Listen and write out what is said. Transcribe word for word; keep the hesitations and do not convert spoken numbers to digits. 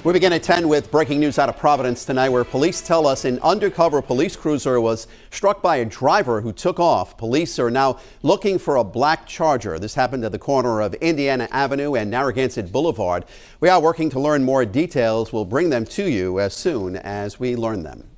We begin at ten with breaking news out of Providence tonight, where police tell us an undercover police cruiser was struck by a driver who took off. Police are now looking for a black Charger. This happened at the corner of Indiana Avenue and Narragansett Boulevard. We are working to learn more details. We'll bring them to you as soon as we learn them.